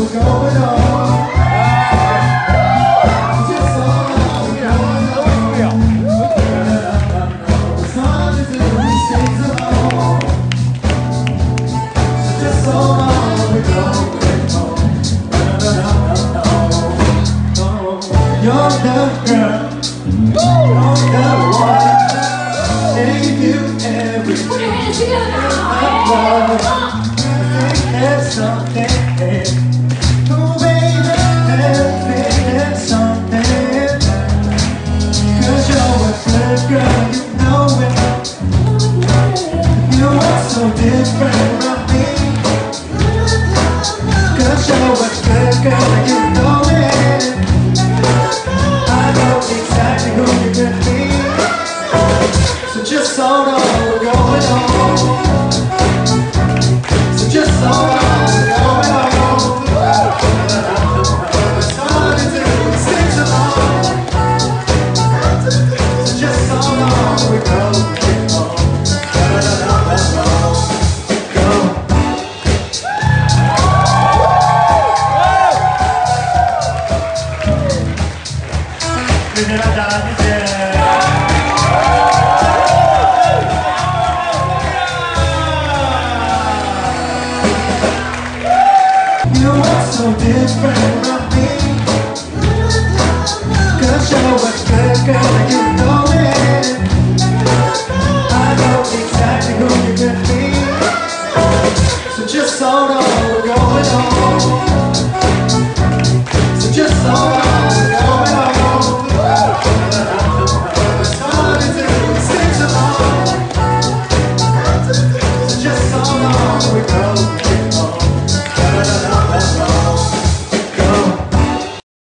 we're going on. Just so long we're going on. It's hard to do these things alone. So just so long we're going home. You're the girl, you're the one. Take you everywhere. There's something, oh baby, there's something. 'Cause you're a good girl, you know it. You are so different from me. 'Cause you're a good girl, you know it. I know exactly who you're gonna be. So just hold on, we're going home. So just hold on, we're going home. It's hard to do these things alone. So just hold on, we're going home. Go. You are so different.